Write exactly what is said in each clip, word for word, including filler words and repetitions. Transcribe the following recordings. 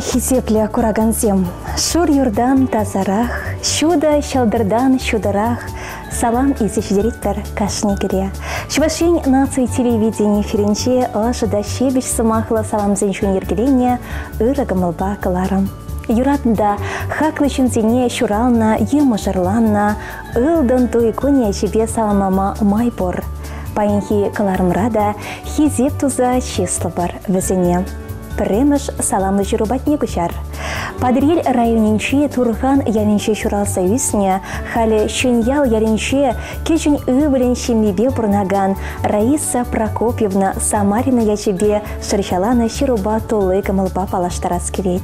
хизепле курагансем, шур юрдан тазарах, шуда шалдырдан шударах, салам изешдериттер кашнигере. Швашень нации телевидения ференче ожида щебеч самахла салам зеншун ергелене, ырагамылба каларам. Юратында хаклышын зене шурална, ема жарланна, ылдан туйкуне жебе саламама майбор. Паинхи каларымрада хизеп туза чеслы бар візіне. Премеш саламлы жырубатне күшар. Падриль районинче Турхан яринче шуралса үсне, халі шынял яринче кечін өбілін шемебе бұрнаган Раиса Прокопьевна Самарина ячебе шыршаланы шыруба толы кымылба палаштарас келет.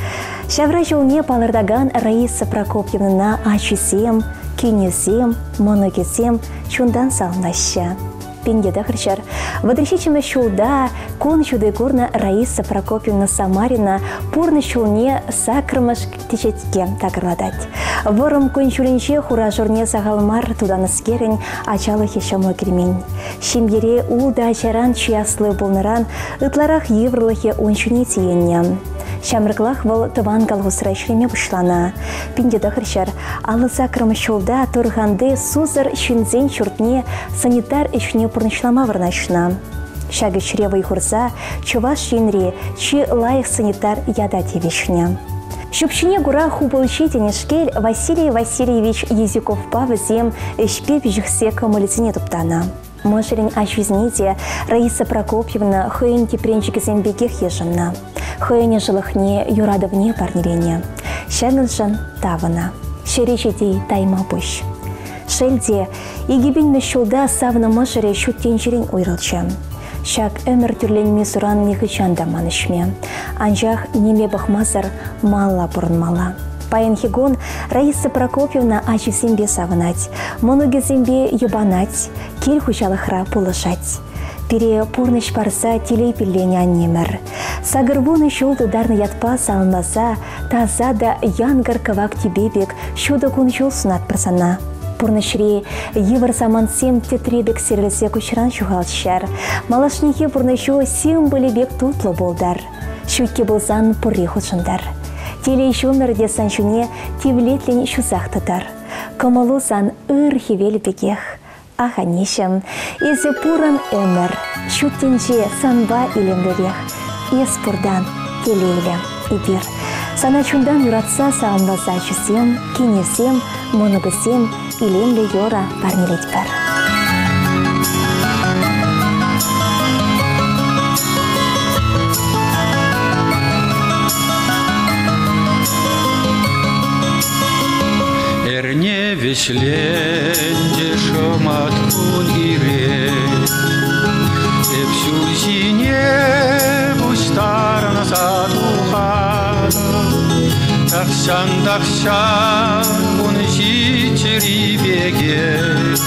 Шавра жылне палырдаган Раиса Прокопьевна ачысем, кенесем, моногесем чундан салнаща. Пиндеда хрщар. Водрещичиме шулда, кон чуды горна Раиса Прокопьевна Самарина пурны шулне сакрмаш течетке такырладать. Ворым кон чулинче хура журне сагалмар тудан скерень ачалы хешамлы кремень. Шимере улда ачаран чияслы болныран ытларах еврлыхе ончуне тиенням. Шамрыклах вол тыван калгусра ишлеме бушлана. Пиндеда хрщар. Алы сакрмы шулда турганды сузыр шынзен чуртне санитар ишне пурнышлама варнашна. Шагы чревой хурса, чуваш шинри, чи лайх санитар яда тевишня. Шупчине гура хубылчи тенешкель Василий Васильевич Языков павызем эшпеп жихсе камалицыне туптана. Мышерень ачвизните Раиса Прокопьевна хыйн тепренчики зембегех ежемна. Хыйне жылыхне юрадовне парнилене. Шагыншан тавана. Шеречетей тайма пыш. Шельде, егибин мешулда савна мышере шуттенчерен уйрылчы. Шак өмір түрленме суран мехычанда манышме. Анжах неме бахмазар мала бұрынмала. Паянхигон Раиса Прокопьевна ачысембе савынать, моногезембе ебанать, кель хучалыхра пулышать. Пере пурныш парса телей пиллене аннемір. Сагырвуны шулды дарны ятпа салынласа, таза да янгар кавак тебебек шуда кун жол сунат прасана. Пурнышре евр саман сем тетребек серлесе кучран шухалчар. Малашнихе пурнышу сем былебек тутлы болдар. Шутке болсан пурри худшындар. Телей шумерде саншуне тевлетлен шузақтыдар. Камалу сан ыр хевел бекех. Аханешем, изе пуран өмір. Шуттенже санба илемдерех. Ес пурдан телейле ибир. Сана чундан юратса саамласа чусем, кенесем, моногысем, илемле йора парнелет бар. Эрне вешленде шомат кун ире, эпсю зине бустар назад ухад. Таксан таксан кун жичери беге,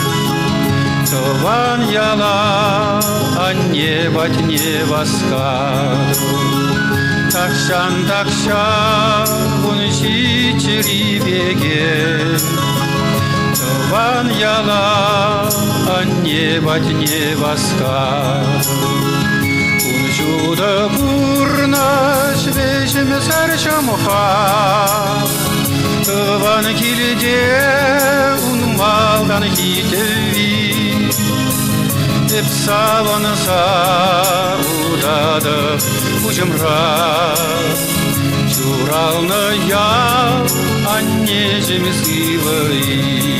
тован яла анне батне васкаду. Таксан таксан кун жичери беге, тован яла анне батне васкаду. Чудо бурна свежим сарчамуха, тыван килде унмалдан хитеви, эпсаван са удады ужымра, чуралны я анне жемсивый.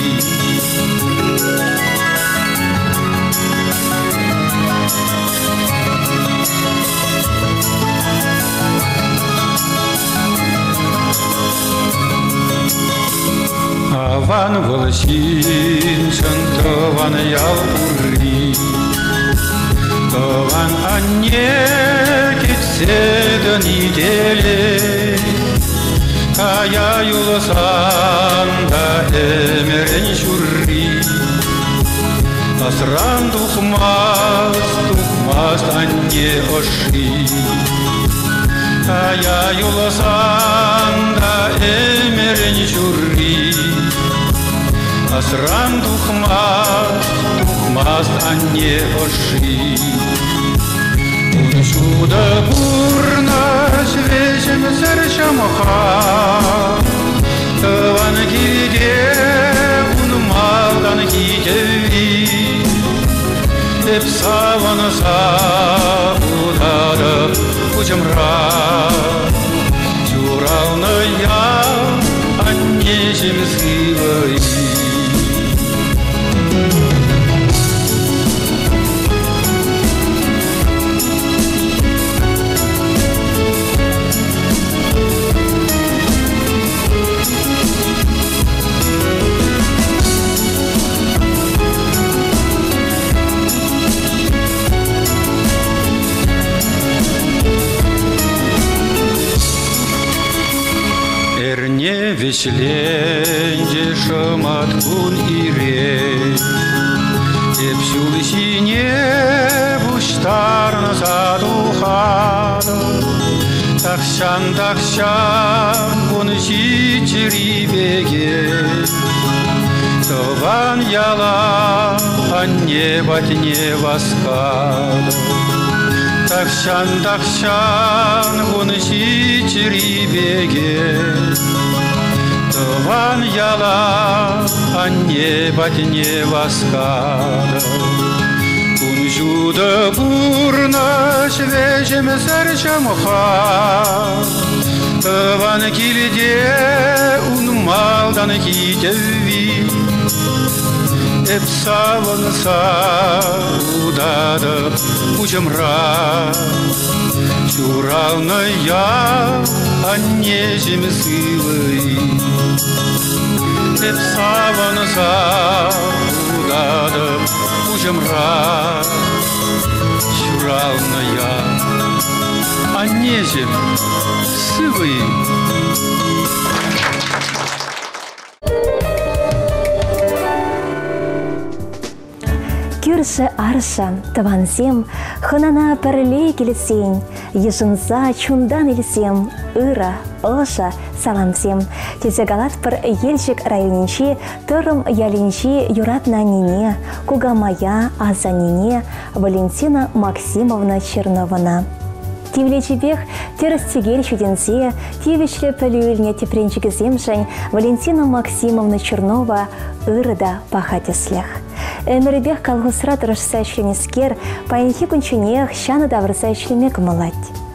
Аван волосин шантован яури, тован анне кетседен иделе, кая юласан да эмерен шурри, асран тухмас, тухмас анне оши, кая юласан да эмерен шурри. Асран тухмас, тухмас анне оши. Un чудо бурно свежим сердцем çamoha Tıvan gide unmaldan gidevi Hep savana savuları ucumra Çuralnaya anneciğim zıvayı Не веселенье шамат кун ире Епсюлы сине буштарна задухана Тахшан тахшан кун сичери беге Тован яла анне батне васкада Тахшан тахшан кун сичери беге Тован яла, анне батне васкада Кунжуда бурна свежем сарчамоха Тован килде унмалдан китеви Эпсаванса удада учамра Чуралная аннежем силой Эпсаванса удада учамра Чуралная аннежем силой Кюрші арша, тавансем, хынана пірле келесен, ешінса чундан елсем, ыра, оша, саламсем. Тесе галат пір елшік районинче, тұрым ялинче юратна нене, кугамая аза нене, Валентина Максимовна Чернована. Тивлечебех терстигель чуденсе, тивечле пөлюльне тепренчігіземшін Валентина Максимовна Чернова ырыда пахатеслех. Эміребех калғысыра тұрышса шлемескер, пайынхи күнчінех шаны давырса шлемек мұлать.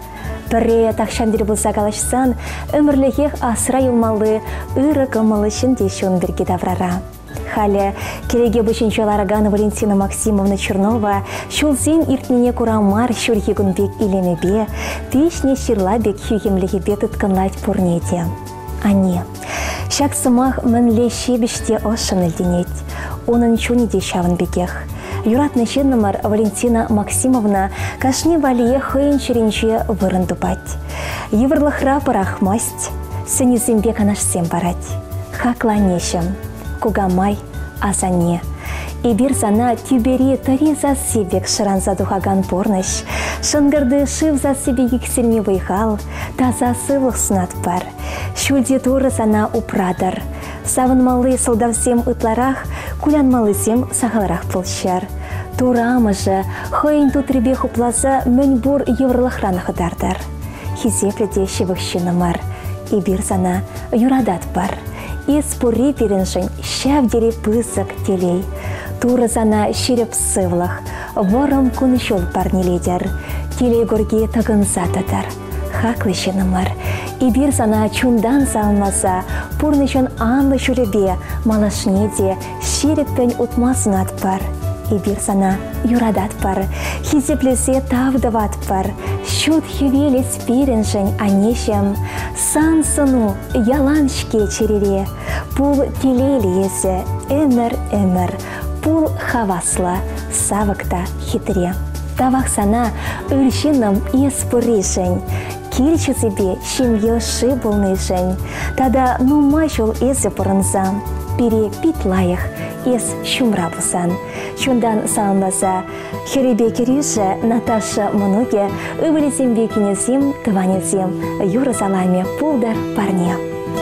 Пірре тақшандыр бұлса қалашсан, өмірлігех асыра юлмалы ыры кымылышын дешуын бірге даврара. Халі кереге бүшінчелараган Валентина Максимовна Чернова шулзен иртнене курамар шүрхегінбек илемебе, пешне шырлабек хюгемлігебе тұткынлать пурнеде. Ане, шак сымақ мінле шебіште ошын ілденет, оның чуниде шавын бекех. Юратны шеннымар Валентина Максимовна кашни валие хыйын черенче вырын дубать. Еврлыхра парахмасть, сенезембе канашсем барать. Хакла нешем, кугамай азане. И бир зана тюбери тари за себек шыран задухаган порныш, шынгырды шыв за себе ексельме выйхал, таза сывых снат пар. Шульде туры зана упрадар. Савынмалы солдавсем ытларах, кулянмалысем сағаларах пылшар. Турамыжы, хыйын тутребе хупласа мөнбур еврлыхран хыдардар. Хизепледе шевықшынымар, и бир зана юрадат бар. И спори переншін шавдері пысық телей. Туры зана ширеп сывлах, ворым күншол парнеледер. Телей горге тагын затадар. Хаклышынымар. И бир зана чундан салмаса, пурнышын анлы шүребе, малашнеде, ширеппен утмасын атпар. И бир зана юрадат пар, хизеплесе тавдават пар, шут хевелес переншін анешем, сан сыну яланшке черере, пул телейлі есі, өмір-өмір, пул хавасла, савықта хитре. Тавақ сана үлшінім еспұрешін, келші себе шемге шы болнышын, тада нумай жол езі бұрынзам, бере битлайық, ес шумра бұсан. Чундан салынбаса, херебе кереші Наташа Монуге өвілесем бекінесем, тыванесем, юры саламе пулдар парне.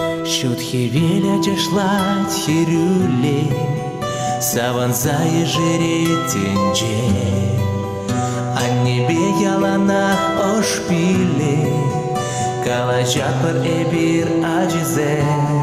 Шут хевеля джашлать херюле, саванза ежеретенже, а небе яланах ошпиле, калачат пар эбир аджизе.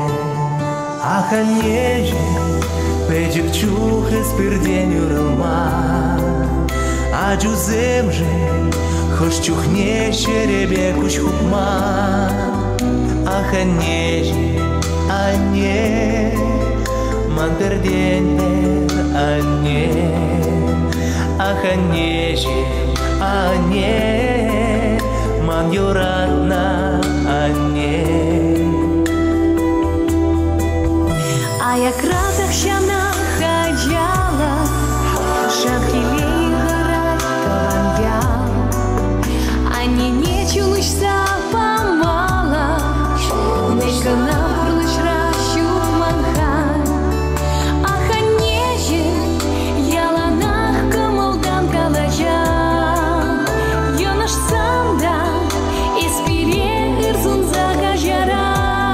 Аханеже, печик чух из пердень уралма. Аджузем же, хош чухне шеребе куч хукма. Аханеже, а не, ман пердень пер, а не. Аханеже, а не, ман юратна, а не. А я кратах щана хаджала, шахили грать таландя, а не нечулыш запамала, нечка напурлыш ращух манхан. Аханеже, яланах камалдан калача, ёнаш санда, испире ирзун загажара.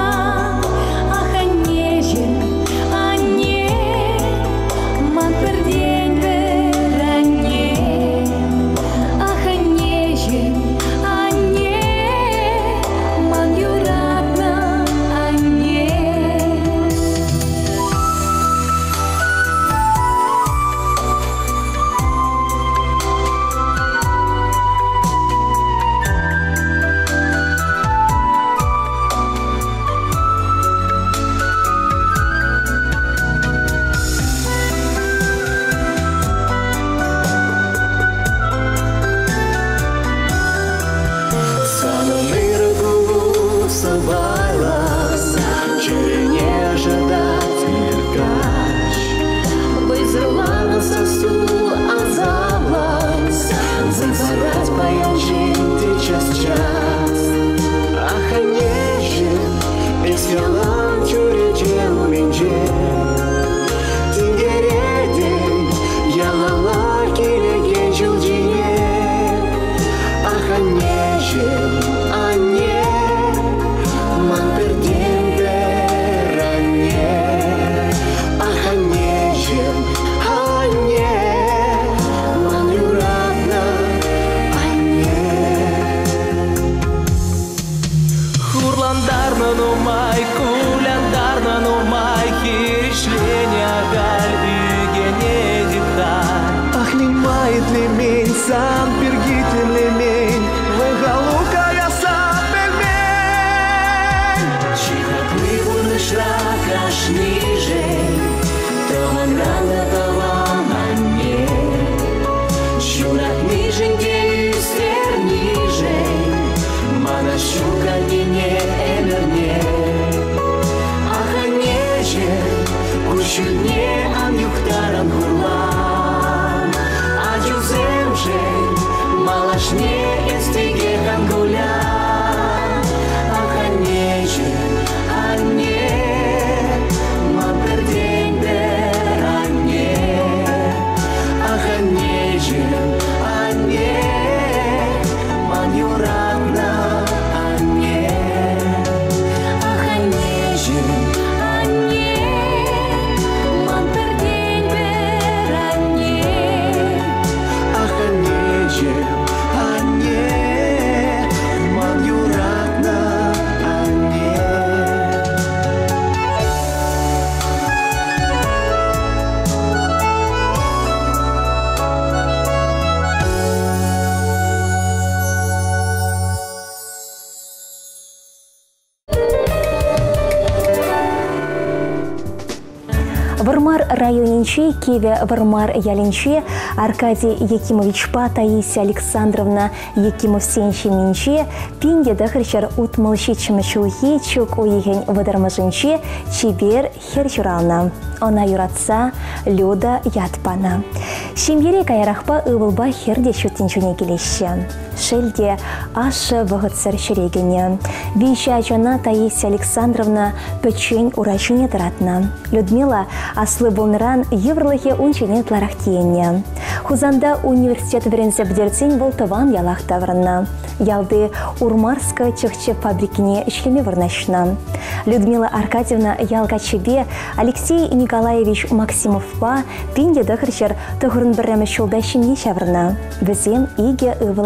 Вармар районинче, Кеве Вармар ялинче, Аркадий Якимович Па, Таисия Александровна Якимов-Сенче, Пинге дахричар утмалщичим чулхи, чук уеген вадармажинче, Чибер херчурална. Она юратса, Люда ятпана. Шимьере кайрахпа ывылба херде чутинчуне келеші. Шельде ашы вғытсыр шерегене. Веща жана Таисия Александровна пөчен урачыне тратна. Людмила аслы болныран еврлыхе унчене тларахтиене. Хузанда университет веренсе бдерцин был таван ялах таврна. Ялды Урмарска чехче фабрикине ишлеме варнашна. Людмила Аркадьевна ялгачебе, Алексей Николаевич Максимов-па пинде дахрчер тұғырын бірімі шолда шимне шаврна. Бізем иге ывылача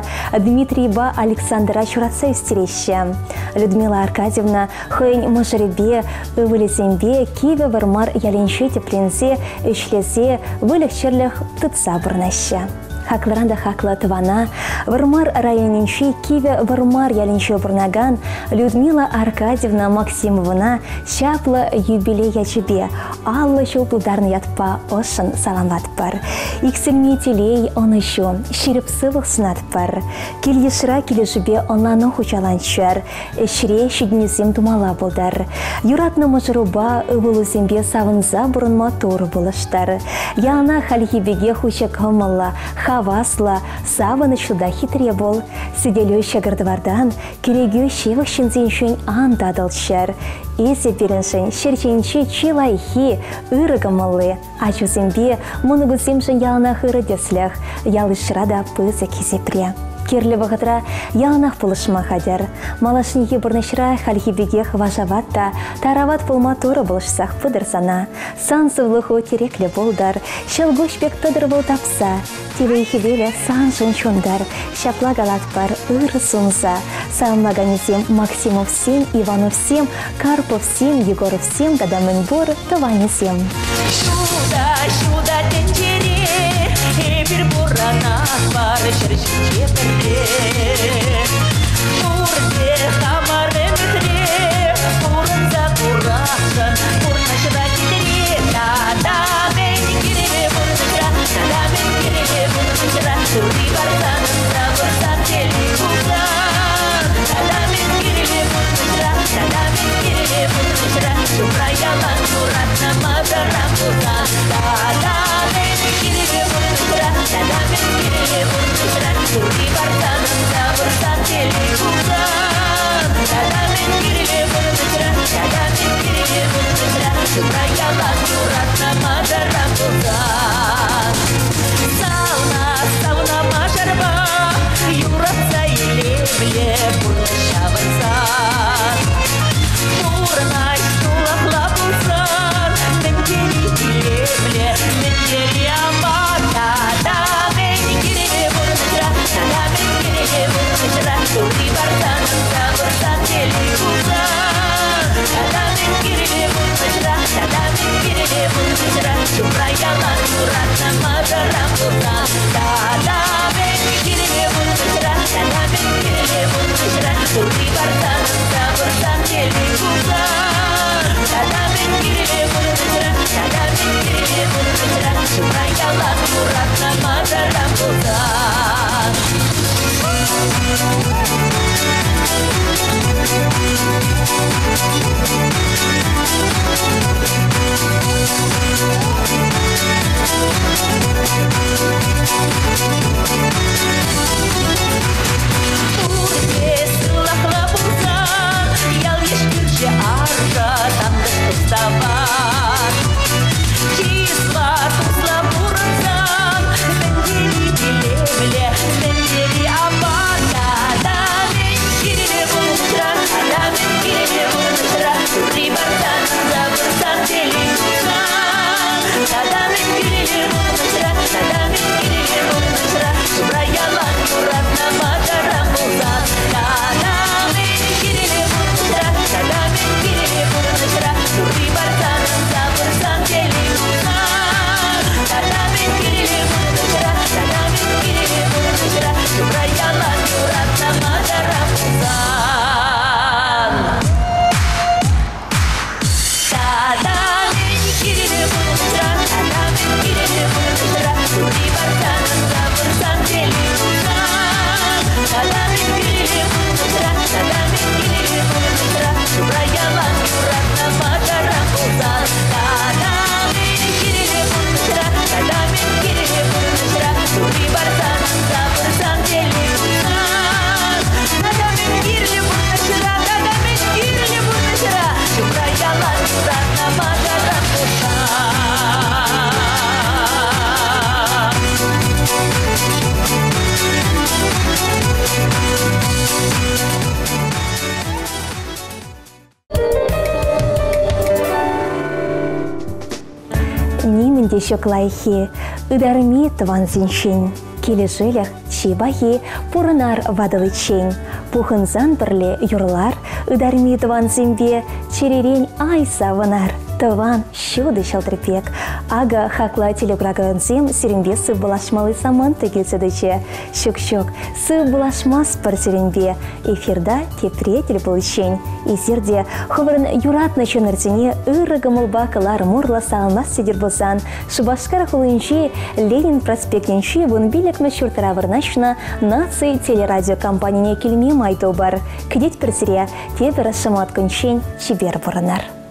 Дмитрийба Александра Чураца истереща. Людмила Аркадьевна хойн можеребе, ывылезембе, киве вармар яленче теплензе, эшлезе, вылегчерлях тытса бурнаща. Хакларанда хакла тывана, вармар районинчи киве вармар яленче бурнаган, Людмила Аркадьевна Максимовна шапла юбилея чебе, алла шоплударны ятпа ошын саламатпар. Иксельме телей он еще, ширепсывых снатпар. Кильешра килешбе онлану хучаланчар, шире шигнезем думала болдар. Юратна мажруба ывылузембе савынза бурын мотор булыштар. Ялна хальхибеге хучак хомалла, хавасла, саваны шуда хитре бол. Сиделюща гардвардан, керегю шевых шинзеншün андадылчар. Изи переншін шерченче чилайхи ырыгымылы. Ачузембе мұнығыземшін ялна хыры деслях, ялышрада пызы кезепре. Керлі вағытра ялнақ пұлышма хадер. Малашынеге бұрнышыра халхибегех важаватта, тарават пұлматуры бұлышсақ пыдырсана. Сан сывлығы тереклі болдар, шелгош бек тыдыр бол тапса. Телейхивелі сан жынчундар, шапла галатпар ыры сунза. Салмаганезем Максимов сем, Иванов сем, Карпов сем, Егоров сем, дадамын бор, тыванезем. Шуда, шуда тенчере, эбир бурана бар, шершинче перде. Бурде хамары митре, бурынза курахсан, бурнашыра китере. Тада мен кире бурнашыра, тада мен кире бурнашыра, турди барсанында бурсан тели кулдан. Тада мен кире бурнашыра, тада мен кире бурнашыра, шупра ялан куратна мадарам кулдан. Тада мен кире бурнашыра, тада мен кире бурнашыра, турди барсанында бурсан тели кулдан. Тада мен кире бурнашыра, тада мен кире бурнашыра, шупра ялан куратна мадарам кулдан. Сауна, сауна мажарба, юратса илебле бурнашавансан. Бурнай сулахла булсан, мендели илебле, мендели амбата. Тада мен кире бурнашыра, тада мен кире бурнашыра, турди барсанында бурсан тели кулдан. Тада мен кире бурнашыра, тада мен кире бурнашыра, шупра ялан куратна мадарам кулдан. Тада мен кире бурнашыра, тада мен кире бурнашыра, турди барсанында бурсан тели кулдан. Тада мен кире бурнашыра, тада мен кире бурнашыра, шупра ялан куратна мадарам кулдан. Бурде сылахла булсан, ял ешкірже арда тандық тұставан. Числа тұсла бұрынсан, мендели билебле, мендели абада. Тада мен кире бурнашыра, тада мен кире бурнашыра, турди барсанында бурсан тели кулдан. Тада мен кире бурнашыра, тада мен кире бурнашыра, шупра ялан куратна мадарам кулдан. Тада мен кире бурнашыра, тада мен кире бурнашыра, турди барсанында бурсан тели кулдан. Тада мен кире бурнашыра, тада мен кире бурнашыра, шупра ялан куратна мадарам кулдан. Тада мен кире бурнашыра, тада мен кире бурнашыра, турди барсанында бурсан тели кулдан. Тада мен кире бурнашыра, тада мен кире бурнашыра, шупра ялан куратна мадарам кулдан. Тада мен кире бурнашыра, тада мен кире бурнашыра, турди барсанында бурсан тели кулдан. Тада мен кире бурнашыра, тада мен кире бурнашыра, шупра ялан куратна мадарам кулдан. Нимінде шоклайхи, ыдарми тыван зиншин, кележелях чибахи пурынар вадылычень. Пухынзан бірле юрлар, ыдарми тыван зембе, черерень ай савынар. Тыван шуды шалдырпек. Ага хакла телеграган зем серенбе сы булашмалы саман тегілседече. Шук-шук, сы булашмас пар серенбе. Эфирда тепретел булышень. Изерде хывырын юратны чөніртіне ыры гымылба кылар мурла салмас седер болсан. Шубашкар хулынчи Ленин проспектенчи бун билек мәшүртара вырнашна наций телерадиокомпанияне келме майту бар. Кедет персере тебір шымат күншен чибер бұрынар.